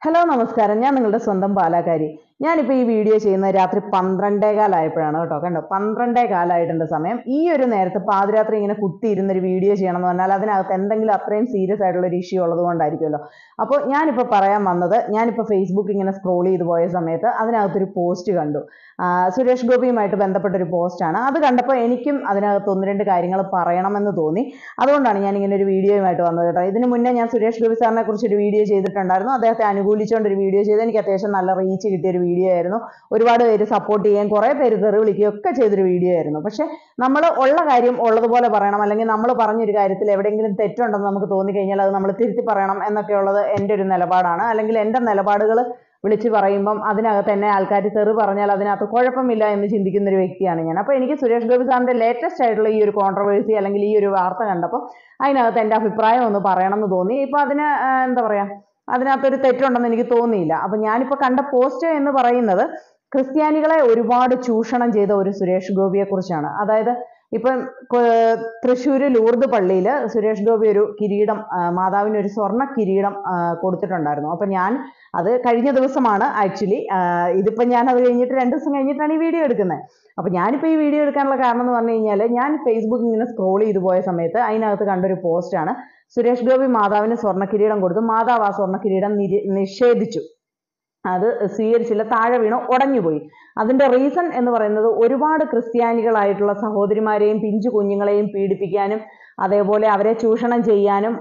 Hello നമസ്കാരം. ഞാൻ നിങ്ങളുടെ സ്വന്തം പാലാക്കാരി. ഞാനിപ്പോൾ ഈ വീഡിയോ ചെയ്യുന്നത് രാത്രി 12:15 ആയപ്പോഴാണ് കേട്ടോ. കണ്ടോ, 12:15 സമയം. ഈ ഒരു നേരത്ത് പാതിരാത്രി ഇങ്ങനെ കുത്തിയിരുന്നൊരു വീഡിയോ ചെയ്യണം എന്ന് പറഞ്ഞാൽ അതിനകത്ത് എന്തെങ്കിലും അത്രയും സീരിയസ് ആയിട്ടുള്ള ഒരു ഇഷ്യൂ ഉള്ളത് കൊണ്ടായിരിക്കുമല്ലോ. അപ്പോൾ ഞാനിപ്പോൾ പറയാൻ വന്നത്, ഞാനിപ്പോൾ ഫേസ്ബുക്ക് ഇങ്ങനെ സ്ക്രോൾ ചെയ്ത് പോയ സമയത്ത് അതിനകത്തൊരു പോസ്റ്റ് കണ്ടു. സുരേഷ് ഗോപിയുമായിട്ട് ബന്ധപ്പെട്ടൊരു പോസ്റ്റാണ്. അത് കണ്ടപ്പോൾ എനിക്കും അതിനകത്ത് ഒന്ന് രണ്ട് കാര്യങ്ങൾ പറയണമെന്ന് തോന്നി. അതുകൊണ്ടാണ് ഞാൻ ഇങ്ങനെ ഒരു വീഡിയോയുമായിട്ട് വന്നത് കേട്ടോ. ഇതിന് മുന്നേ ഞാൻ സുരേഷ് ഗോപി സാറിനെ കുറിച്ച് ഒരു വീഡിയോ ചെയ്തിട്ടുണ്ടായിരുന്നു. അദ്ദേഹത്തെ അനുകൂലിച്ചുകൊണ്ട് ഒരു വീഡിയോ ചെയ്ത് എനിക്ക് അത്യാവശ്യം നല്ല റീച്ച് കിട്ടിയൊരു വീഡിയോ ആയിരുന്നു. ഒരുപാട് പേര് സപ്പോർട്ട് ചെയ്യുകയും കുറേ പേര് തെറി വിളിക്കുകയും ഒക്കെ ചെയ്തൊരു വീഡിയോ ആയിരുന്നു. പക്ഷെ നമ്മൾ ഉള്ള കാര്യം ഉള്ളതുപോലെ പറയണം, അല്ലെങ്കിൽ നമ്മൾ പറഞ്ഞൊരു കാര്യത്തിൽ എവിടെയെങ്കിലും തെറ്റുണ്ടെന്ന് നമുക്ക് തോന്നിക്കഴിഞ്ഞാൽ അത് നമ്മൾ തിരുത്തി പറയണം എന്നൊക്കെ ഉള്ളത് എൻ്റെ ഒരു നിലപാടാണ്. അല്ലെങ്കിൽ എൻ്റെ നിലപാടുകൾ വിളിച്ച് പറയുമ്പം അതിനകത്ത് എന്നെ ആൾക്കാർ തെറി പറഞ്ഞാൽ അതിനകത്ത് കുഴപ്പമില്ല എന്ന് ചിന്തിക്കുന്ന ഒരു വ്യക്തിയാണ് ഞാൻ. അപ്പോൾ എനിക്ക് സുരേഷ് ഗോപി സാറിൻ്റെ ലേറ്റസ്റ്റ് ആയിട്ടുള്ള ഈ ഒരു കോൺട്രവേഴ്സി അല്ലെങ്കിൽ ഈ ഒരു വാർത്ത കണ്ടപ്പോൾ അതിനകത്ത് എൻ്റെ അഭിപ്രായം ഒന്ന് പറയണം എന്ന് തോന്നി. ഇപ്പം അതിന് എന്താ പറയുക, അതിനകത്തൊരു തെറ്റുണ്ടെന്ന് എനിക്ക് തോന്നിയില്ല. അപ്പം ഞാനിപ്പോൾ കണ്ട പോസ്റ്റ് എന്ന് പറയുന്നത് ക്രിസ്ത്യാനികളെ ഒരുപാട് ചൂഷണം ചെയ്ത ഒരു സുരേഷ് ഗോപിയെ കുറിച്ചാണ്. അതായത് ഇപ്പം തൃശ്ശൂര് ലൂർദ് പള്ളിയിൽ സുരേഷ് ഗോപി ഒരു കിരീടം, മാതാവിന് ഒരു സ്വർണ്ണ കിരീടം കൊടുത്തിട്ടുണ്ടായിരുന്നു. അപ്പം ഞാൻ അത് കഴിഞ്ഞ ദിവസമാണ് ആക്ച്വലി. ഇതിപ്പോൾ ഞാൻ അത് കഴിഞ്ഞിട്ട് 2 ദിവസം കഴിഞ്ഞിട്ടാണ് ഈ വീഡിയോ എടുക്കുന്നത്. അപ്പം ഞാനിപ്പോൾ ഈ വീഡിയോ എടുക്കാനുള്ള കാരണം എന്ന് പറഞ്ഞു കഴിഞ്ഞാൽ, ഞാൻ ഫേസ്ബുക്കിൽ ഇങ്ങനെ സ്ക്രോൾ ചെയ്തു പോയ സമയത്ത് അതിനകത്ത് കണ്ടൊരു പോസ്റ്റാണ്. സുരേഷ് ഗോപി മാതാവിന് സ്വർണ്ണ കിരീടം കൊടുത്തു, മാതാവ് ആ സ്വർണ്ണ കിരീടം നിഷേധിച്ചു, അത് സ്വീകരിച്ചില്ല, താഴെ വീണു ഉടഞ്ഞുപോയി. അതിന്റെ റീസൺ എന്ന് പറയുന്നത് ഒരുപാട് ക്രിസ്ത്യാനികളായിട്ടുള്ള സഹോദരിമാരെയും പിഞ്ചു കുഞ്ഞുങ്ങളെയും പീഡിപ്പിക്കാനും അതേപോലെ അവരെ ചൂഷണം ചെയ്യാനും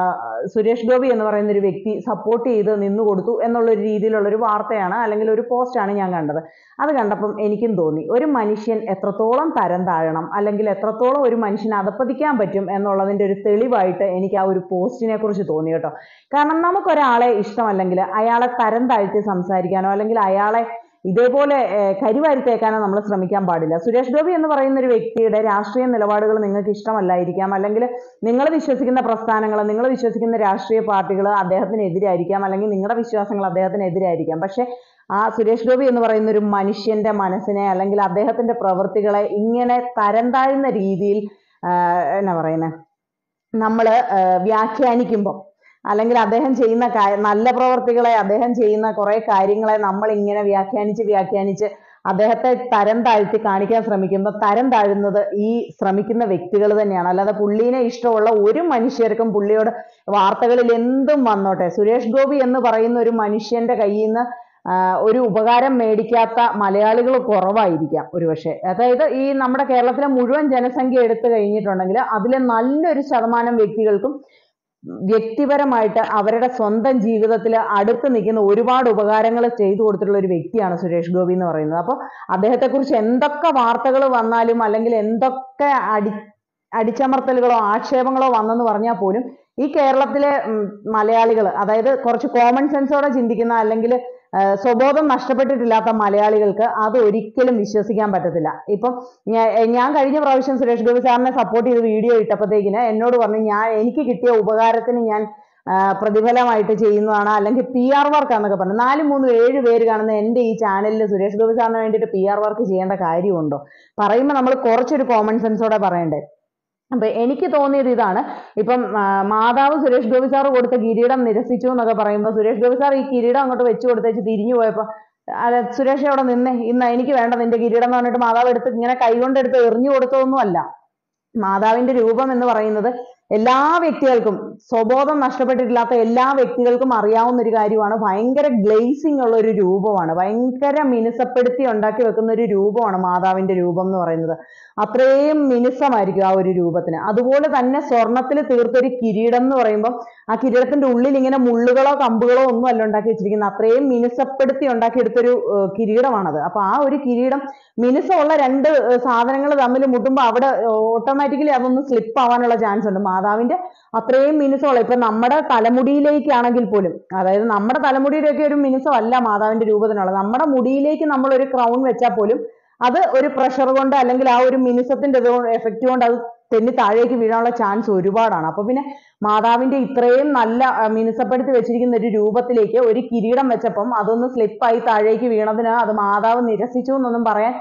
സുരേഷ് ഗോപി എന്ന് പറയുന്ന ഒരു വ്യക്തി സപ്പോർട്ട് ചെയ്ത് നിന്നു കൊടുത്തു എന്നുള്ളൊരു രീതിയിലുള്ളൊരു വാർത്തയാണ് അല്ലെങ്കിൽ ഒരു പോസ്റ്റാണ് ഞാൻ കണ്ടത്. അത് കണ്ടപ്പം എനിക്കും തോന്നി, ഒരു മനുഷ്യൻ എത്രത്തോളം തരം താഴണം അല്ലെങ്കിൽ എത്രത്തോളം ഒരു മനുഷ്യന് അധപ്പതിക്കാൻ പറ്റും എന്നുള്ളതിൻ്റെ ഒരു തെളിവായിട്ട് എനിക്ക് ആ ഒരു പോസ്റ്റിനെ കുറിച്ച് തോന്നി കേട്ടോ. കാരണം നമുക്കൊരാളെ ഇഷ്ടമല്ലെങ്കിൽ അയാളെ തരം താഴ്ത്തി സംസാരിക്കാനോ അല്ലെങ്കിൽ അയാളെ ഇതേപോലെ കരിവാരിത്തേക്കാനോ നമ്മൾ ശ്രമിക്കാൻ പാടില്ല. സുരേഷ് ഗോപി എന്ന് പറയുന്ന ഒരു വ്യക്തിയുടെ രാഷ്ട്രീയ നിലപാടുകൾ നിങ്ങൾക്ക് ഇഷ്ടമല്ലായിരിക്കാം, അല്ലെങ്കിൽ നിങ്ങൾ വിശ്വസിക്കുന്ന പ്രസ്ഥാനങ്ങൾ, നിങ്ങൾ വിശ്വസിക്കുന്ന രാഷ്ട്രീയ പാർട്ടികൾ അദ്ദേഹത്തിനെതിരായിരിക്കാം, അല്ലെങ്കിൽ നിങ്ങളുടെ വിശ്വാസങ്ങൾ അദ്ദേഹത്തിനെതിരായിരിക്കാം. പക്ഷെ ആ സുരേഷ് ഗോപി എന്ന് പറയുന്ന ഒരു മനുഷ്യന്റെ മനസ്സിനെ അല്ലെങ്കിൽ അദ്ദേഹത്തിന്റെ പ്രവൃത്തികളെ ഇങ്ങനെ തരം താഴ്ന്ന രീതിയിൽ എന്നാ പറയുന്നത്, നമ്മൾ വ്യാഖ്യാനിക്കുമ്പോൾ അല്ലെങ്കിൽ അദ്ദേഹം ചെയ്യുന്ന നല്ല പ്രവർത്തികളെ, അദ്ദേഹം ചെയ്യുന്ന കുറെ കാര്യങ്ങളെ നമ്മൾ ഇങ്ങനെ വ്യാഖ്യാനിച്ച് അദ്ദേഹത്തെ തരം താഴ്ത്തി കാണിക്കാൻ ശ്രമിക്കുമ്പോൾ തരം താഴുന്നത് ഈ ശ്രമിക്കുന്ന വ്യക്തികൾ തന്നെയാണ്. അല്ലാതെ പുള്ളീനെ ഇഷ്ടമുള്ള ഒരു മനുഷ്യർക്കും പുള്ളിയോട് വാർത്തകളിൽ എന്തും വന്നോട്ടെ, സുരേഷ് ഗോപി എന്ന് പറയുന്ന ഒരു മനുഷ്യന്റെ കയ്യിൽ നിന്ന് ഒരു ഉപകാരം മേടിക്കാത്ത മലയാളികൾ കുറവായിരിക്കാം ഒരുപക്ഷെ. അതായത് ഈ നമ്മുടെ കേരളത്തിലെ മുഴുവൻ ജനസംഖ്യ എടുത്തു കഴിഞ്ഞിട്ടുണ്ടെങ്കിൽ അതിലെ നല്ലൊരു ശതമാനം വ്യക്തികൾക്കും വ്യക്തിപരമായിട്ട് അവരുടെ സ്വന്തം ജീവിതത്തിൽ അടുത്ത് നിൽക്കുന്ന ഒരുപാട് ഉപകാരങ്ങൾ ചെയ്തു കൊടുത്തിട്ടുള്ള ഒരു വ്യക്തിയാണ് സുരേഷ് ഗോപി എന്ന് പറയുന്നത്. അപ്പോൾ അദ്ദേഹത്തെക്കുറിച്ച് എന്തൊക്കെ വാർത്തകൾ വന്നാലും അല്ലെങ്കിൽ എന്തൊക്കെ അടിച്ചമർത്തലുകളോ ആക്ഷേപങ്ങളോ വന്നെന്ന് പറഞ്ഞാൽ പോലും ഈ കേരളത്തിലെ മലയാളികൾ, അതായത് കുറച്ച് കോമൺ സെൻസോടെ ചിന്തിക്കുന്ന അല്ലെങ്കിൽ സ്വബോധം നഷ്ടപ്പെട്ടിട്ടില്ലാത്ത മലയാളികൾക്ക് അത് ഒരിക്കലും വിശ്വസിക്കാൻ പറ്റത്തില്ല. ഇപ്പം ഞാൻ കഴിഞ്ഞ പ്രാവശ്യം സുരേഷ് ഗോപി സാറിനെ സപ്പോർട്ട് ചെയ്ത് വീഡിയോ ഇട്ടപ്പോഴത്തേക്കിന് എന്നോട് പറഞ്ഞു, എനിക്ക് കിട്ടിയ ഉപകാരത്തിന് ഞാൻ പ്രതിഫലമായിട്ട് ചെയ്യുന്നതാണ്, അല്ലെങ്കിൽ PR വർക്കാന്നൊക്കെ പറഞ്ഞു. 4, 3, 7 പേര് കാണുന്ന എൻ്റെ ഈ ചാനലിൽ സുരേഷ് ഗോപി സാറിന് വേണ്ടിയിട്ട് PR വർക്ക് ചെയ്യേണ്ട കാര്യമുണ്ടോ? പറയുമ്പോൾ നമ്മൾ കുറച്ചൊരു കോമൺ സെൻസോടെ പറയണ്ടേ. അപ്പൊ എനിക്ക് തോന്നിയത് ഇതാണ്. ഇപ്പം മാതാവ് സുരേഷ് ഗോപി സാർ കൊടുത്ത കിരീടം നിരസിച്ചു എന്നൊക്കെ പറയുമ്പോൾ സുരേഷ് ഗോപി സാർ ഈ കിരീടം അങ്ങോട്ട് വെച്ച് കൊടുത്തേച്ച് തിരിഞ്ഞു പോയപ്പോൾ സുരേഷ് അവിടെ നിന്നേ, ഇന്ന് എനിക്ക് വേണ്ട നിന്റെ കിരീടം എന്ന് പറഞ്ഞിട്ട് മാതാവ് എടുത്ത് ഇങ്ങനെ കൈകൊണ്ടെടുത്ത് എറിഞ്ഞു കൊടുത്തതൊന്നും അല്ല. മാതാവിന്റെ രൂപം എന്ന് പറയുന്നത് എല്ലാ വ്യക്തികൾക്കും, സ്വബോധം നഷ്ടപ്പെട്ടിട്ടില്ലാത്ത എല്ലാ വ്യക്തികൾക്കും അറിയാവുന്ന ഒരു കാര്യമാണ്. ഭയങ്കര ഗ്ലേസിങ് ഉള്ള ഒരു രൂപമാണ്, ഭയങ്കര മിനുസപ്പെടുത്തി ഉണ്ടാക്കി വെക്കുന്ന ഒരു രൂപമാണ് മാതാവിന്റെ രൂപം എന്ന് പറയുന്നത്. അത്രയും മിനുസമായിരിക്കും ആ ഒരു രൂപത്തിന്. അതുപോലെ തന്നെ സ്വർണത്തിൽ തീർത്തൊരു കിരീടം എന്ന് പറയുമ്പോൾ ആ കിരീടത്തിന്റെ ഉള്ളിൽ ഇങ്ങനെ മുള്ളുകളോ കമ്പുകളോ ഒന്നും അല്ല ഉണ്ടാക്കി വെച്ചിരിക്കുന്നത്, അത്രയും മിനുസപ്പെടുത്തി ഉണ്ടാക്കിയെടുത്തൊരു കിരീടമാണത്. അപ്പൊ ആ ഒരു കിരീടം മിനുസമുള്ള 2 സാധനങ്ങൾ തമ്മിൽ മുട്ടുമ്പോൾ അവിടെ ഓട്ടോമാറ്റിക്കലി അതൊന്ന് സ്ലിപ്പ് ആവാനുള്ള ചാൻസ് ഉണ്ട്. മാതാവിന്റെ അത്രയും മിനുസമുള്ള, ഇപ്പൊ നമ്മുടെ തലമുടിയിലേക്കാണെങ്കിൽ പോലും, അതായത് നമ്മുടെ തലമുടിയുടെയൊക്കെ ഒരു മിനുസമല്ല മാതാവിന്റെ രൂപത്തിനുള്ളത്. നമ്മുടെ മുടിയിലേക്ക് നമ്മൾ ഒരു ക്രൗൺ വെച്ചാൽ പോലും അത് ഒരു പ്രഷർ കൊണ്ട് അല്ലെങ്കിൽ ആ ഒരു മിനുസത്തിന്റെ എഫക്റ്റ് കൊണ്ട് അത് തെന്നി താഴേക്ക് വീഴാനുള്ള ചാൻസ് ഒരുപാടാണ്. അപ്പൊ പിന്നെ മാതാവിന്റെ ഇത്രയും നല്ല മിനുസപ്പെടുത്തി വെച്ചിരിക്കുന്ന ഒരു രൂപത്തിലേക്ക് ഒരു കിരീടം വെച്ചപ്പം അതൊന്ന് സ്ലിപ്പായി താഴേക്ക് വീണതിന് അത് മാതാവ് നിരസിച്ചു എന്നൊന്നും പറയാൻ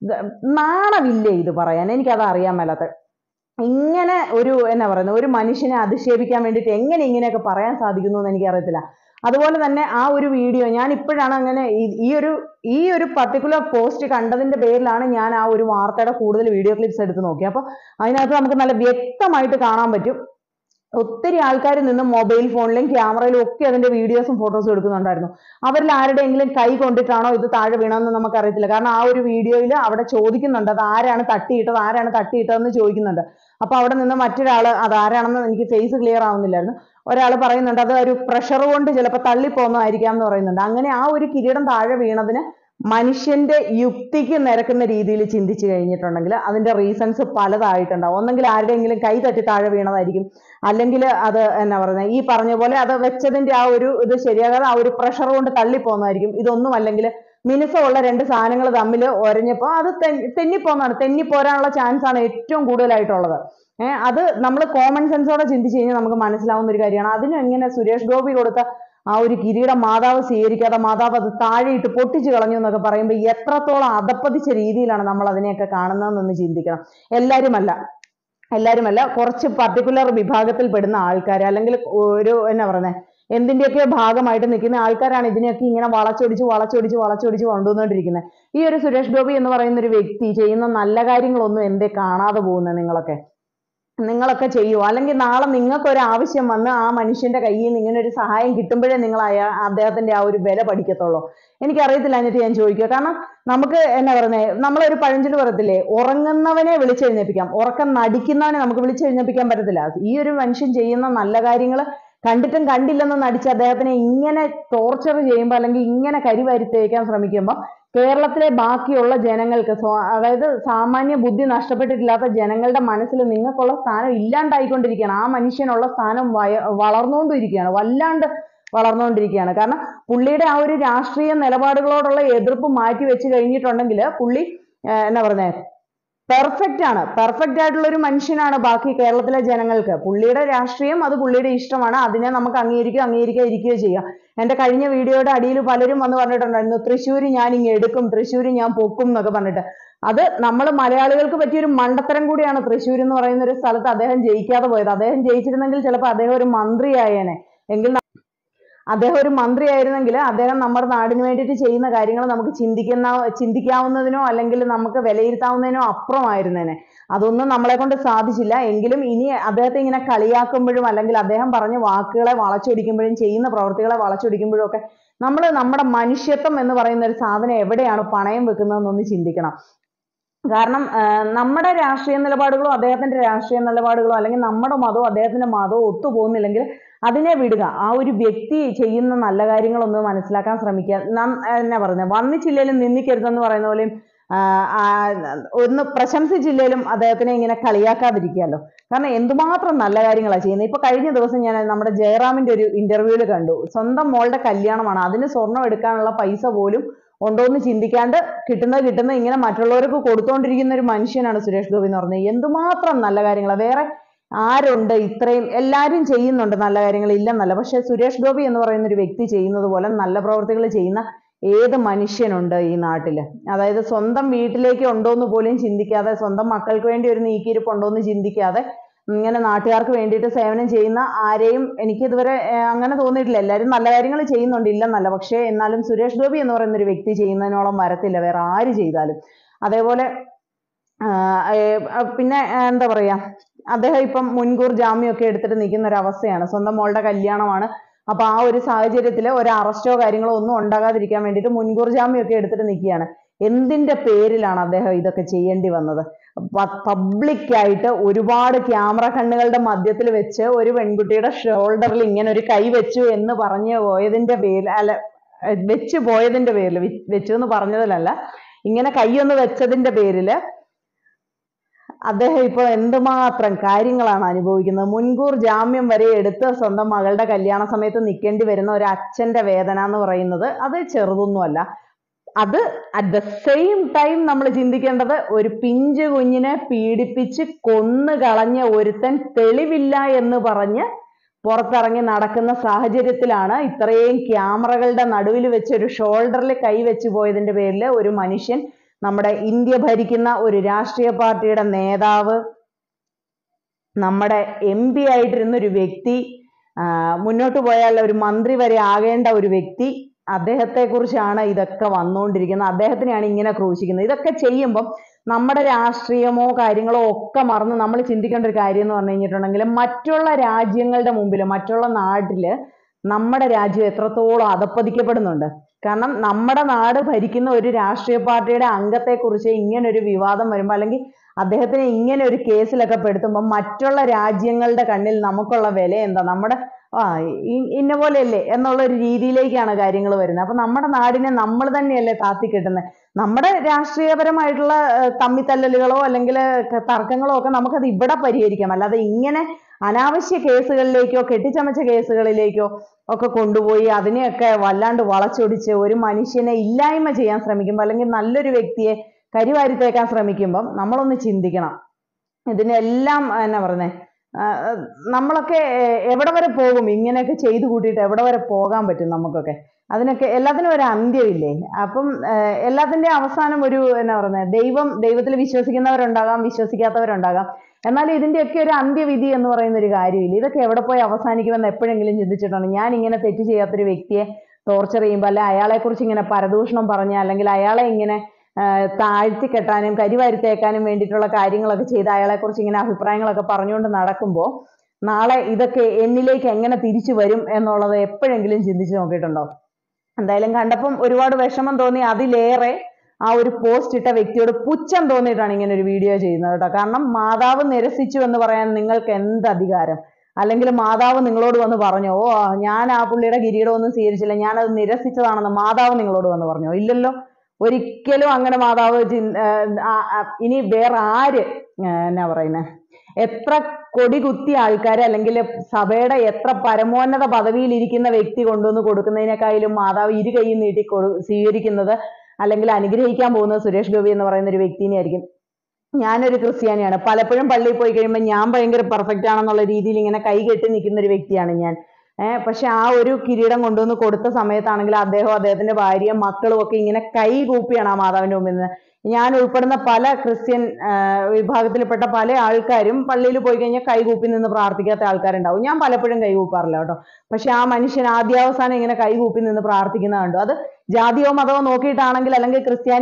നാണമില്ലേ ഇത് പറയാൻ? എനിക്കത് അറിയാൻ മേലാത്ത. ഇങ്ങനെ ഒരു എന്നാ പറയുന്നത്, ഒരു മനുഷ്യനെ അധിക്ഷേപിക്കാൻ വേണ്ടിയിട്ട് എങ്ങനെ ഇങ്ങനെയൊക്കെ പറയാൻ സാധിക്കുന്നു എന്ന് എനിക്കറിയത്തില്ല. അതുപോലെ തന്നെ ആ ഒരു വീഡിയോ ഞാൻ ഇപ്പോഴാണ് അങ്ങനെ ഈ ഒരു പർട്ടിക്കുലർ പോസ്റ്റ് കണ്ടതിന്റെ പേരിലാണ് ഞാൻ ആ ഒരു വാർത്തയുടെ കൂടുതൽ വീഡിയോ ക്ലിപ്സ് എടുത്ത് നോക്കിയത്. അപ്പോൾ അതിനകത്ത് നമുക്ക് നല്ല വ്യക്തമായിട്ട് കാണാൻ പറ്റും ഒത്തിരി ആൾക്കാർ നിന്ന് മൊബൈൽ ഫോണിലും ക്യാമറയിലും ഒക്കെ അതിന്റെ വീഡിയോസും ഫോട്ടോസും എടുക്കുന്നുണ്ടായിരുന്നു. അവരിൽ ആരുടെയെങ്കിലും കൈ കൊണ്ടിട്ടാണോ ഇത് താഴെ വീണമെന്ന് നമുക്കറിയത്തില്ല. കാരണം ആ ഒരു വീഡിയോയിൽ അവിടെ ചോദിക്കുന്നുണ്ട് അത് ആരാണ് തട്ടിയിട്ടതെന്ന് ചോദിക്കുന്നുണ്ട്. അപ്പൊ അവിടെ നിന്ന് മറ്റൊരാൾ അത് ആരാണെന്ന് എനിക്ക് ഫേസ് ക്ലിയർ ആവുന്നില്ലായിരുന്നു. ഒരാൾ പറയുന്നുണ്ട് അത് ഒരു പ്രഷർ കൊണ്ട് ചിലപ്പോൾ തള്ളിപ്പോകുന്നതായിരിക്കാം എന്ന് പറയുന്നുണ്ട്. അങ്ങനെ ആ ഒരു കിരീടം താഴെ വീണതിന് മനുഷ്യന്റെ യുക്തിക്ക് നിരക്കുന്ന രീതിയിൽ ചിന്തിച്ചു കഴിഞ്ഞിട്ടുണ്ടെങ്കിൽ അതിന്റെ റീസൺസ് പലതായിട്ടുണ്ടാവും. ഒന്നെങ്കിൽ ആരുടെയെങ്കിലും കൈ തട്ടി താഴെ വീണതായിരിക്കും, അല്ലെങ്കിൽ അത് എന്നാ പറയുന്നത് ഈ പറഞ്ഞ പോലെ അത് വെച്ചതിന്റെ ആ ഒരു ഇത് ശരിയാകാതെ ആ ഒരു പ്രഷർ കൊണ്ട് തള്ളിപ്പോകുന്നതായിരിക്കും. ഇതൊന്നും അല്ലെങ്കിൽ മിനുസമുള്ള രണ്ട് സാധനങ്ങൾ തമ്മിൽ ഒരഞ്ഞപ്പോൾ അത് തെന്നിപ്പോകുന്നതാണ്. തെന്നിപ്പോരാനുള്ള ചാൻസ് ആണ് ഏറ്റവും കൂടുതലായിട്ടുള്ളത്. അത് നമ്മൾ കോമൺ സെൻസോടെ ചിന്തിച്ചു കഴിഞ്ഞാൽ നമുക്ക് മനസ്സിലാവുന്ന ഒരു കാര്യമാണ്. അതിന് എങ്ങനെ സുരേഷ് ഗോപി കൊടുത്ത ആ ഒരു കിരീടം മാതാവ് സ്വീകരിക്കാതെ മാതാവ് അത് താഴെയിട്ട് പൊട്ടിച്ചു കളഞ്ഞു എന്നൊക്കെ പറയുമ്പോൾ എത്രത്തോളം അധപ്പതിച്ച രീതിയിലാണ് നമ്മൾ അതിനെയൊക്കെ കാണുന്നതെന്നൊന്ന് ചിന്തിക്കണം. എല്ലാവരുമല്ല കുറച്ച് പർട്ടിക്കുലർ വിഭാഗത്തിൽ പെടുന്ന ആൾക്കാർ, അല്ലെങ്കിൽ ഒരു എന്നാ പറയുന്നത് എന്തിന്റെയൊക്കെ ഭാഗമായിട്ട് നിൽക്കുന്ന ആൾക്കാരാണ് ഇതിനെയൊക്കെ ഇങ്ങനെ വളച്ചൊടിച്ച് കൊണ്ടുവന്നുകൊണ്ടിരിക്കുന്നത്. ഈ ഒരു സുരേഷ് ഗോപി എന്ന് പറയുന്ന ഒരു വ്യക്തി ചെയ്യുന്ന നല്ല കാര്യങ്ങളൊന്നും എന്തേ കാണാതെ പോകുന്നത്? നിങ്ങളൊക്കെ ചെയ്യുമോ? അല്ലെങ്കിൽ നാളെ നിങ്ങൾക്ക് ഒരു ആവശ്യം വന്ന് ആ മനുഷ്യന്റെ കയ്യിൽ നിന്ന് ഇങ്ങനെ ഒരു സഹായം കിട്ടുമ്പോഴേ നിങ്ങൾ അദ്ദേഹത്തിന്റെ ആ ഒരു വില പഠിക്കത്തുള്ളൂ. എനിക്കറിയത്തില്ല, എന്നിട്ട് ഞാൻ ചോദിക്കുക. കാരണം നമുക്ക് എന്നാ പറയുന്നത്, നമ്മളൊരു പഴഞ്ചൊല്ല് പറയത്തില്ലേ, ഉറങ്ങുന്നവനെ വിളിച്ചെഴുന്നേൽപ്പിക്കാം, ഉറക്കം നടിക്കുന്നവനെ നമുക്ക് വിളിച്ചെഴുന്നേൽപ്പിക്കാൻ പറ്റത്തില്ല. ഈ ഒരു മനുഷ്യൻ ചെയ്യുന്ന നല്ല കാര്യങ്ങൾ കണ്ടിട്ടും കണ്ടില്ലെന്ന് നടിച്ച് അദ്ദേഹത്തിനെ ഇങ്ങനെ ടോർച്ചർ ചെയ്യുമ്പോൾ, അല്ലെങ്കിൽ ഇങ്ങനെ കരിവാരി തേക്കാൻ ശ്രമിക്കുമ്പോൾ കേരളത്തിലെ ബാക്കിയുള്ള ജനങ്ങൾക്ക്, അതായത് സാമാന്യ ബുദ്ധി നഷ്ടപ്പെട്ടിട്ടില്ലാത്ത ജനങ്ങളുടെ മനസ്സിൽ നിങ്ങൾക്കുള്ള സ്ഥാനം ഇല്ലാണ്ടായിക്കൊണ്ടിരിക്കുകയാണ്. ആ മനുഷ്യനുള്ള സ്ഥാനം വളർന്നുകൊണ്ടിരിക്കുകയാണ്, വല്ലാണ്ട് വളർന്നുകൊണ്ടിരിക്കുകയാണ്. കാരണം പുള്ളിയുടെ ആ ഒരു രാഷ്ട്രീയ നിലപാടുകളോടുള്ള എതിർപ്പ് മാറ്റി വെച്ച് കഴിഞ്ഞിട്ടുണ്ടെങ്കിൽ പുള്ളി എന്നാ പറയുന്നത് പെർഫെക്റ്റ് ആയിട്ടുള്ള ഒരു മനുഷ്യനാണ് ബാക്കി കേരളത്തിലെ ജനങ്ങൾക്ക്. പുള്ളിയുടെ രാഷ്ട്രീയം അത് പുള്ളിയുടെ ഇഷ്ടമാണ്, അതിനെ നമുക്ക് അംഗീകരിക്കുകയോ ചെയ്യാം. എന്റെ കഴിഞ്ഞ വീഡിയോയുടെ അടിയിൽ പലരും വന്ന് പറഞ്ഞിട്ടുണ്ടായിരുന്നു തൃശ്ശൂര് ഞാൻ ഇങ്ങ് എടുക്കും, തൃശ്ശൂര് ഞാൻ പൊക്കും എന്നൊക്കെ പറഞ്ഞിട്ട്. അത് നമ്മൾ മലയാളികൾക്ക് പറ്റിയൊരു മണ്ടത്തരം കൂടിയാണ്. തൃശ്ശൂർ എന്ന് പറയുന്ന ഒരു സ്ഥലത്ത് അദ്ദേഹം ജയിക്കാതെ പോയത്. അദ്ദേഹം ജയിച്ചിരുന്നെങ്കിൽ ചിലപ്പോൾ അദ്ദേഹം ഒരു മന്ത്രിയായേനെ. അദ്ദേഹം ഒരു മന്ത്രിയായിരുന്നെങ്കിൽ അദ്ദേഹം നമ്മുടെ നാടിന് വേണ്ടിയിട്ട് ചെയ്യുന്ന കാര്യങ്ങൾ നമുക്ക് ചിന്തിക്കാവുന്നതിനോ അല്ലെങ്കിൽ നമുക്ക് വിലയിരുത്താവുന്നതിനോ അപ്പുറമായിരുന്നേനെ. അതൊന്നും നമ്മളെ കൊണ്ട് സാധിച്ചില്ല. എങ്കിലും ഇനി അദ്ദേഹത്തെ ഇങ്ങനെ കളിയാക്കുമ്പോഴും അല്ലെങ്കിൽ അദ്ദേഹം പറഞ്ഞ വാക്കുകളെ വളച്ചൊടിക്കുമ്പോഴും ചെയ്യുന്ന പ്രവൃത്തികളെ വളച്ചൊടിക്കുമ്പോഴും ഒക്കെ നമ്മൾ നമ്മുടെ മനുഷ്യത്വം എന്ന് പറയുന്ന ഒരു സാധനം എവിടെയാണ് പണയം വെക്കുന്നതെന്നൊന്ന് ചിന്തിക്കണം. കാരണം നമ്മുടെ രാഷ്ട്രീയ നിലപാടുകളോ അദ്ദേഹത്തിന്റെ രാഷ്ട്രീയ നിലപാടുകളോ അല്ലെങ്കിൽ നമ്മുടെ മതവും അദ്ദേഹത്തിന്റെ മതവും ഒത്തുപോകുന്നില്ലെങ്കിൽ അതിനെ വിടുക. ആ ഒരു വ്യക്തി ചെയ്യുന്ന നല്ല കാര്യങ്ങളൊന്ന് മനസ്സിലാക്കാൻ ശ്രമിക്കുക. എന്നാ പറയുന്നത്, വന്നിച്ചില്ലേലും നിന്ദിക്കരുതെന്ന് പറയുന്ന പോലെയും ഒന്ന് പ്രശംസിച്ചില്ലേലും അദ്ദേഹത്തിനെ ഇങ്ങനെ കളിയാക്കാതിരിക്കുകയല്ലോ. കാരണം എന്തുമാത്രം നല്ല കാര്യങ്ങളാണ് ചെയ്യുന്നത്. ഇപ്പൊ കഴിഞ്ഞ ദിവസം ഞാൻ നമ്മുടെ ജയറാമിന്റെ ഒരു ഇന്റർവ്യൂവിൽ കണ്ടു. സ്വന്തം മോളുടെ കല്യാണമാണ്, അതിന് സ്വർണം എടുക്കാനുള്ള പൈസ പോലും ഉണ്ടോന്ന് ചിന്തിക്കാണ്ട് കിട്ടുന്നത് ഇങ്ങനെ മറ്റുള്ളവർക്ക് കൊടുത്തോണ്ടിരിക്കുന്ന ഒരു മനുഷ്യനാണ് സുരേഷ് ഗോപി എന്ന് പറഞ്ഞത്. എന്തുമാത്രം നല്ല കാര്യങ്ങളാണ്. വേറെ ആരുണ്ട് ഇത്രയും? എല്ലാവരും ചെയ്യുന്നുണ്ട് നല്ല കാര്യങ്ങൾ, ഇല്ലെന്നല്ല. പക്ഷെ സുരേഷ് ഗോപി എന്ന് പറയുന്ന ഒരു വ്യക്തി ചെയ്യുന്നത് പോലെ നല്ല പ്രവർത്തികൾ ചെയ്യുന്ന ഏത് മനുഷ്യനുണ്ട് ഈ നാട്ടില്? അതായത് സ്വന്തം വീട്ടിലേക്ക് ഉണ്ടോന്ന് പോലും ചിന്തിക്കാതെ, സ്വന്തം മക്കൾക്ക് വേണ്ടി ഒരു നീക്കിയിരിപ്പ് ഉണ്ടോന്ന് ചിന്തിക്കാതെ ഇങ്ങനെ നാട്ടുകാർക്ക് വേണ്ടിയിട്ട് സേവനം ചെയ്യുന്ന ആരെയും എനിക്ക് ഇതുവരെ അങ്ങനെ തോന്നിയിട്ടില്ല. എല്ലാവരും നല്ല കാര്യങ്ങൾ ചെയ്യുന്നുണ്ട്, ഇല്ലെന്നല്ല. പക്ഷേ എന്നാലും സുരേഷ് ഗോപി എന്ന് പറയുന്ന ഒരു വ്യക്തി ചെയ്യുന്നതിനോളം വരത്തില്ല വേറെ ആര് ചെയ്താലും. അതേപോലെ പിന്നെ എന്താ പറയാ, അദ്ദേഹം ഇപ്പം മുൻകൂർ ജാമ്യമൊക്കെ എടുത്തിട്ട് നിൽക്കുന്ന ഒരു അവസ്ഥയാണ്. സ്വന്തം മോളുടെ കല്യാണമാണ്. അപ്പൊ ആ ഒരു സാഹചര്യത്തിൽ ഒരു അറസ്റ്റോ കാര്യങ്ങളോ ഒന്നും ഉണ്ടാകാതിരിക്കാൻ വേണ്ടിയിട്ട് മുൻകൂർ ജാമ്യമൊക്കെ എടുത്തിട്ട് നിൽക്കുകയാണ്. എന്തിന്റെ പേരിലാണ് അദ്ദേഹം ഇതൊക്കെ ചെയ്യേണ്ടി വന്നത്? പബ്ലിക്കായിട്ട് ഒരുപാട് ക്യാമറ കണ്ണുകളുടെ മധ്യത്തിൽ വെച്ച് ഒരു പെൺകുട്ടിയുടെ ഷോൾഡറിൽ ഇങ്ങനെ ഒരു കൈ വെച്ചു എന്ന് പറഞ്ഞു പോയതിന്റെ പേരിൽ, അല്ല വെച്ചു പോയതിന്റെ പേരിൽ, വെച്ചു എന്ന് പറഞ്ഞതിലല്ല, ഇങ്ങനെ കൈയൊന്ന് വെച്ചതിന്റെ പേരില് അദ്ദേഹം ഇപ്പോൾ എന്തുമാത്രം കാര്യങ്ങളാണ് അനുഭവിക്കുന്നത്. മുൻകൂർ ജാമ്യം വരെ എടുത്ത് സ്വന്തം മകളുടെ കല്യാണ സമയത്ത് നിൽക്കേണ്ടി വരുന്ന ഒരു അച്ഛന്റെ വേദന എന്ന് പറയുന്നത് അത് ചെറുതൊന്നുമല്ല. അത് അറ്റ് ദ സെയിം ടൈം നമ്മൾ ചിന്തിക്കേണ്ടത്, ഒരു പിഞ്ചു കുഞ്ഞിനെ പീഡിപ്പിച്ച് കൊന്നു കളഞ്ഞ ഒരുത്തൻ തെളിവില്ല എന്ന് പറഞ്ഞ് പുറത്തിറങ്ങി നടക്കുന്ന സാഹചര്യത്തിലാണ് ഇത്രയും ക്യാമറകളുടെ നടുവിൽ വെച്ച് ഒരു ഷോൾഡറിൽ കൈ വെച്ച് പോയതിന്റെ പേരിൽ ഒരു മനുഷ്യൻ, നമ്മുടെ ഇന്ത്യ ഭരിക്കുന്ന ഒരു രാഷ്ട്രീയ പാർട്ടിയുടെ നേതാവ്, നമ്മുടെ MP ആയിട്ടിരുന്ന ഒരു വ്യക്തി, മുന്നോട്ട് പോയാൽ ഒരു മന്ത്രി വരെ ആകേണ്ട ഒരു വ്യക്തി, അദ്ദേഹത്തെ കുറിച്ചാണ് ഇതൊക്കെ വന്നുകൊണ്ടിരിക്കുന്നത്. അദ്ദേഹത്തിനെയാണ് ഇങ്ങനെ ക്രൂശിക്കുന്നത്. ഇതൊക്കെ ചെയ്യുമ്പം നമ്മുടെ രാഷ്ട്രീയമോ കാര്യങ്ങളോ ഒക്കെ മറന്ന് നമ്മൾ ചിന്തിക്കേണ്ട ഒരു കാര്യം എന്ന് പറഞ്ഞു കഴിഞ്ഞിട്ടുണ്ടെങ്കിൽ, മറ്റുള്ള രാജ്യങ്ങളുടെ മുമ്പിൽ, മറ്റുള്ള നാട്ടില് നമ്മുടെ രാജ്യം എത്രത്തോളം അധപ്പതിക്കപ്പെടുന്നുണ്ട്. കാരണം നമ്മുടെ നാട് ഭരിക്കുന്ന ഒരു രാഷ്ട്രീയ പാർട്ടിയുടെ അംഗത്തെക്കുറിച്ച് ഇങ്ങനെ ഒരു വിവാദം വരുമ്പോൾ, അല്ലെങ്കിൽ അദ്ദേഹത്തിനെ ഇങ്ങനെ ഒരു കേസിലൊക്കെ പെടുത്തുമ്പോൾ മറ്റുള്ള രാജ്യങ്ങളുടെ കണ്ണിൽ നമുക്കുള്ള വില എന്താ? നമ്മുടെ ഇന്ന പോലെയല്ലേ എന്നുള്ള ഒരു രീതിയിലേക്കാണ് കാര്യങ്ങൾ വരുന്നത്. അപ്പൊ നമ്മുടെ നാടിനെ നമ്മൾ തന്നെയല്ലേ താത്തിക്കെട്ടുന്നത്. നമ്മുടെ രാഷ്ട്രീയപരമായിട്ടുള്ള തമ്മിത്തല്ലലുകളോ അല്ലെങ്കിൽ തർക്കങ്ങളോ ഒക്കെ നമുക്കത് ഇവിടെ പരിഹരിക്കാം. അല്ലാതെ ഇങ്ങനെ അനാവശ്യ കേസുകളിലേക്കോ കെട്ടിച്ചമച്ച കേസുകളിലേക്കോ ഒക്കെ കൊണ്ടുപോയി അതിനെയൊക്കെ വല്ലാണ്ട് വളച്ചൊടിച്ച് ഒരു മനുഷ്യനെ ഇല്ലായ്മ ചെയ്യാൻ ശ്രമിക്കുമ്പോൾ, അല്ലെങ്കിൽ നല്ലൊരു വ്യക്തിയെ കരിവാരിത്തേക്കാൻ ശ്രമിക്കുമ്പം നമ്മളൊന്ന് ചിന്തിക്കണം. ഇതിനെല്ലാം എന്നാ പറയുന്നേ, നമ്മളൊക്കെ എവിടെ വരെ പോകും? ഇങ്ങനെയൊക്കെ ചെയ്തു കൂട്ടിയിട്ട് എവിടെ വരെ പോകാൻ പറ്റും നമുക്കൊക്കെ? അതിനൊക്കെ എല്ലാത്തിനും ഒരു അന്ത്യമില്ലേ? അപ്പം എല്ലാത്തിൻ്റെ അവസാനം ഒരു എന്നാ പറയുന്നത്, ദൈവത്തിൽ വിശ്വസിക്കുന്നവരുണ്ടാകാം, വിശ്വസിക്കാത്തവരുണ്ടാകാം. എന്നാൽ ഇതിൻ്റെയൊക്കെ ഒരു അന്ത്യവിധി എന്ന് പറയുന്ന ഒരു കാര്യമില്ല. ഇതൊക്കെ എവിടെ പോയി അവസാനിക്കുമെന്ന് എപ്പോഴെങ്കിലും ചിന്തിച്ചിട്ടുണ്ടോ? ഞാൻ ഇങ്ങനെ തെറ്റ് ചെയ്യാത്തൊരു വ്യക്തിയെ ടോർച്ചർ ചെയ്യുമ്പോൾ, അല്ലെ അയാളെക്കുറിച്ച് ഇങ്ങനെ പരദൂഷണം പറഞ്ഞ, അല്ലെങ്കിൽ അയാളെ ഇങ്ങനെ താഴ്ത്തിക്കെട്ടാനും കരിവാരിത്തേക്കാനും വേണ്ടിയിട്ടുള്ള കാര്യങ്ങളൊക്കെ ചെയ്ത് അയാളെക്കുറിച്ച് ഇങ്ങനെ അഭിപ്രായങ്ങളൊക്കെ പറഞ്ഞുകൊണ്ട് നടക്കുമ്പോൾ, നാളെ ഇതൊക്കെ എന്നിലേക്ക് എങ്ങനെ തിരിച്ചു വരും എന്നുള്ളത് എപ്പോഴെങ്കിലും ചിന്തിച്ചു നോക്കിയിട്ടുണ്ടോ? എന്തായാലും കണ്ടപ്പം ഒരുപാട് വിഷമം തോന്നി. അതിലേറെ ആ ഒരു പോസ്റ്റ് ഇട്ട വ്യക്തിയോട് പുച്ഛം തോന്നിയിട്ടാണ് ഇങ്ങനെ ഒരു വീഡിയോ ചെയ്യുന്നത് കേട്ടോ. കാരണം മാതാവ് നിരസിച്ചു എന്ന് പറയാൻ നിങ്ങൾക്ക് എന്ത് അധികാരം? അല്ലെങ്കിൽ മാതാവ് നിങ്ങളോട് വന്ന് പറഞ്ഞോ, ഞാൻ ആ പുള്ളിയുടെ കിരീടമൊന്നും സ്വീകരിച്ചില്ല, ഞാനത് നിരസിച്ചതാണെന്ന് മാതാവ് നിങ്ങളോട് വന്ന് പറഞ്ഞോ? ഇല്ലല്ലോ, ഒരിക്കലും അങ്ങനെ മാതാവ് ഇനി വേറെ ആര് എന്നാ പറയുന്നത്, എത്ര കൊടി കുത്തിയ ആൾക്കാർ, അല്ലെങ്കിൽ സഭയുടെ എത്ര പരമോന്നത പദവിയിൽ ഇരിക്കുന്ന വ്യക്തി കൊണ്ടുവന്ന് കൊടുക്കുന്നതിനേക്കാളും മാതാവ് ഇരു കൈ നീട്ടി സ്വീകരിക്കുന്നത് അല്ലെങ്കിൽ അനുഗ്രഹിക്കാൻ പോകുന്നത് സുരേഷ് ഗോപി എന്ന് പറയുന്ന ഒരു വ്യക്തിനെ ആയിരിക്കും. ഞാനൊരു ക്രിസ്ത്യാനിയാണ്. പലപ്പോഴും പള്ളിയിൽ പോയി കഴിയുമ്പോൾ ഞാൻ ഭയങ്കര പെർഫെക്റ്റ് ആണെന്നുള്ള രീതിയിൽ ഇങ്ങനെ കൈ കെട്ടി നിൽക്കുന്ന ഒരു വ്യക്തിയാണ് ഞാൻ. പക്ഷെ ആ ഒരു കിരീടം കൊണ്ടുവന്ന് കൊടുത്ത സമയത്താണെങ്കിൽ അദ്ദേഹത്തിന്റെ ഭാര്യയും മക്കളും ഒക്കെ ഇങ്ങനെ കൈ കൂപ്പിയാണ് ആ മാതാവിന്റെ മുമ്പിൽ നിന്ന്. ഞാൻ ഉൾപ്പെടുന്ന പല ക്രിസ്ത്യൻ വിഭാഗത്തിൽപ്പെട്ട പല ആൾക്കാരും പള്ളിയിൽ പോയി കഴിഞ്ഞാൽ കൈ കൂപ്പി നിന്ന് പ്രാർത്ഥിക്കാത്ത ആൾക്കാരുണ്ടാവും. ഞാൻ പലപ്പോഴും കൈ കൂപ്പാറില്ല കേട്ടോ. പക്ഷെ ആ മനുഷ്യൻ ആദ്യാവസാനം ഇങ്ങനെ കൈ കൂപ്പി നിന്ന് പ്രാർത്ഥിക്കുന്നത് കണ്ടു. അത് ജാതിയോ മതമോ നോക്കിയിട്ടാണെങ്കിൽ, അല്ലെങ്കിൽ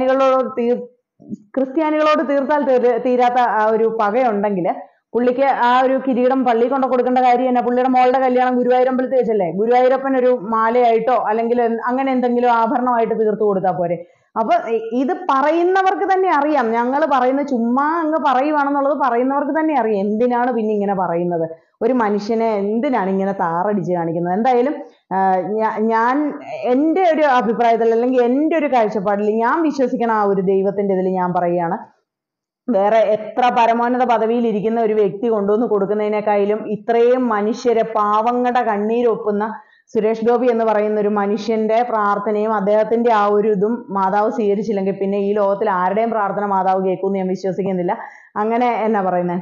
ക്രിസ്ത്യാനികളോട് തീർത്താൽ തീരാത്ത ആ ഒരു പകയുണ്ടെങ്കിൽ പുള്ളിക്ക് ആ ഒരു കിരീടം പള്ളി കൊണ്ട് കൊടുക്കേണ്ട കാര്യം തന്നെ. പുള്ളിയുടെ മോളുടെ കല്യാണം ഗുരുവായൂരമ്പലത്തിൽ വെച്ചല്ലേ, ഗുരുവായൂരപ്പൻ ഒരു മാലയായിട്ടോ അല്ലെങ്കിൽ അങ്ങനെ എന്തെങ്കിലും ആഭരണമായിട്ട് തീർത്തു കൊടുത്താൽ പോരെ? അപ്പൊ ഇത് പറയുന്നവർക്ക് തന്നെ അറിയാം, ഞങ്ങൾ പറയുന്നത് ചുമ്മാ അങ്ങ് പറയുവാണെന്നുള്ളത് പറയുന്നവർക്ക് തന്നെ അറിയാം. എന്തിനാണ് പിന്നെ ഇങ്ങനെ പറയുന്നത്? ഒരു മനുഷ്യനെ എന്തിനാണ് ഇങ്ങനെ താറടിച്ച് കാണിക്കുന്നത്? എന്തായാലും ഞാൻ എൻ്റെ ഒരു അഭിപ്രായത്തിൽ, അല്ലെങ്കിൽ എൻ്റെ ഒരു കാഴ്ചപ്പാടിൽ ഞാൻ വിശ്വസിക്കണ ആ ഒരു ദൈവത്തിന്റെ ഇതിൽ ഞാൻ പറയുകയാണ്, വേറെ എത്ര പരമോന്നത പദവിയിൽ ഇരിക്കുന്ന ഒരു വ്യക്തി കൊണ്ടുവന്ന് കൊടുക്കുന്നതിനേക്കാളും ഇത്രയും മനുഷ്യരെ, പാവങ്ങളുടെ കണ്ണീരൊപ്പുന്ന സുരേഷ് ഗോപി എന്ന് പറയുന്ന ഒരു മനുഷ്യന്റെ പ്രാർത്ഥനയും അദ്ദേഹത്തിന്റെ ആ ഒരു ഇതും മാതാവ് സ്വീകരിച്ചില്ലെങ്കിൽ പിന്നെ ഈ ലോകത്തിൽ ആരുടെയും പ്രാർത്ഥന മാതാവ് കേൾക്കുമെന്ന് ഞാൻ വിശ്വസിക്കുന്നില്ല. അങ്ങനെ എന്നാ പറയുന്നത്,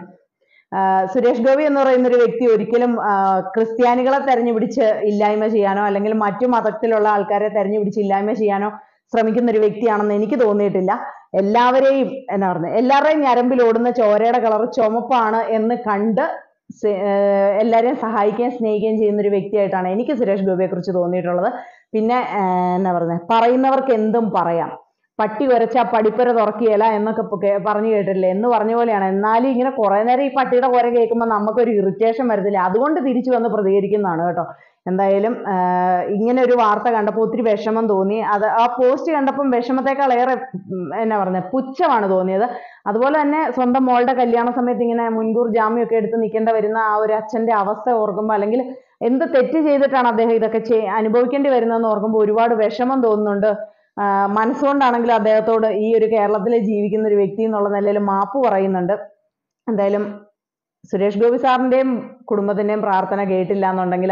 സുരേഷ് ഗോപി എന്ന് പറയുന്ന ഒരു വ്യക്തി ഒരിക്കലും ക്രിസ്ത്യാനികളെ തെരഞ്ഞുപിടിച്ച് ഇല്ലായ്മ ചെയ്യാനോ അല്ലെങ്കിൽ മറ്റു മതത്തിലുള്ള ആൾക്കാരെ തെരഞ്ഞുപിടിച്ച് ഇല്ലായ്മ ചെയ്യാനോ ശ്രമിക്കുന്ന ഒരു വ്യക്തിയാണെന്ന് എനിക്ക് തോന്നിയിട്ടില്ല. എല്ലാവരെയും എന്നാ പറയുന്നത്, എല്ലാവരുടെയും ഞരമ്പിൽ ഓടുന്ന ചോരയുടെ കളർ ചുമപ്പാണ് എന്ന് കണ്ട് എല്ലാവരെയും സഹായിക്കുകയും സ്നേഹിക്കുകയും ചെയ്യുന്ന ഒരു വ്യക്തിയായിട്ടാണ് എനിക്ക് സുരേഷ് ഗോപിയെ കുറിച്ച് തോന്നിയിട്ടുള്ളത്. പിന്നെ എന്നാ പറയുന്നത്, പറയുന്നവർക്ക് എന്തും പറയാം, പട്ടി കുരച്ചാ പടിപ്പുര തുറക്കുകയില്ല എന്നൊക്കെ പറഞ്ഞു കേട്ടിട്ടില്ലേ എന്ന് പറഞ്ഞ പോലെയാണ്. എന്നാലും ഇങ്ങനെ കുറെ നേരം ഈ പട്ടിയുടെ കുര കേൾക്കുമ്പോൾ നമുക്കൊരു ഇറിറ്റേഷൻ വരത്തില്ല, അതുകൊണ്ട് തിരിച്ചു വന്ന് പ്രതികരിക്കുന്നതാണ് കേട്ടോ. എന്തായാലും ഇങ്ങനെ ഒരു വാർത്ത കണ്ടപ്പോൾ ഒത്തിരി വിഷമം തോന്നി. അത് ആ പോസ്റ്റ് കണ്ടപ്പം വിഷമത്തെക്കാൾ ഏറെ എന്നാ പറയുന്നത്, പുച്ഛമാണ് തോന്നിയത്. അതുപോലെ തന്നെ സ്വന്തം മോളുടെ കല്യാണ സമയത്ത് ഇങ്ങനെ മുൻകൂർ ജാമ്യമൊക്കെ എടുത്ത് നിൽക്കേണ്ട വരുന്ന ആ ഒരു അച്ഛന്റെ അവസ്ഥ ഓർക്കുമ്പോൾ, അല്ലെങ്കിൽ എന്ത് തെറ്റ് ചെയ്തിട്ടാണ് അദ്ദേഹം ഇതൊക്കെ അനുഭവിക്കേണ്ടി വരുന്നതെന്ന് ഓർക്കുമ്പോൾ ഒരുപാട് വിഷമം തോന്നുന്നുണ്ട്. മനസ്സുകൊണ്ടാണെങ്കിലും അദ്ദേഹത്തോട് ഈ ഒരു കേരളത്തിൽ ജീവിക്കുന്ന ഒരു വ്യക്തി എന്നുള്ള നിലയിൽ മാപ്പ് പറയുന്നുണ്ട്. എന്തായാലും സുരേഷ് ഗോപി സാറിന്റെയും കുടുംബത്തിന്റെയും പ്രാർത്ഥന കേട്ടില്ല എന്നുണ്ടെങ്കിൽ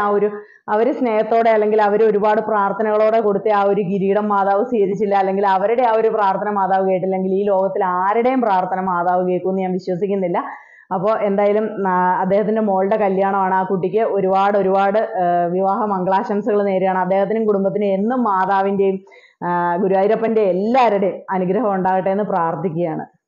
അവര് സ്നേഹത്തോടെ അല്ലെങ്കിൽ അവർ ഒരുപാട് പ്രാർത്ഥനകളോടെ കൊടുത്ത ആ ഒരു കിരീടം മാതാവ് സ്വീകരിച്ചില്ല, അല്ലെങ്കിൽ അവരുടെ ആ ഒരു പ്രാർത്ഥന മാതാവ് കേട്ടില്ലെങ്കിൽ ഈ ലോകത്തിൽ ആരുടെയും പ്രാർത്ഥന മാതാവ് കേൾക്കുമെന്ന് ഞാൻ വിശ്വസിക്കുന്നില്ല. അപ്പോൾ എന്തായാലും അദ്ദേഹത്തിന്റെ മോളുടെ കല്യാണമാണ്. ആ കുട്ടിക്ക് ഒരുപാട് വിവാഹ മംഗളാശംസകൾ നേരുകയാണ്. അദ്ദേഹത്തിനും കുടുംബത്തിനും എന്നും മാതാവിന്റെയും ഗുരുവായൂരപ്പന്റെ എല്ലാവരുടെയും അനുഗ്രഹം ഉണ്ടാകട്ടെ എന്ന് പ്രാർത്ഥിക്കുകയാണ്.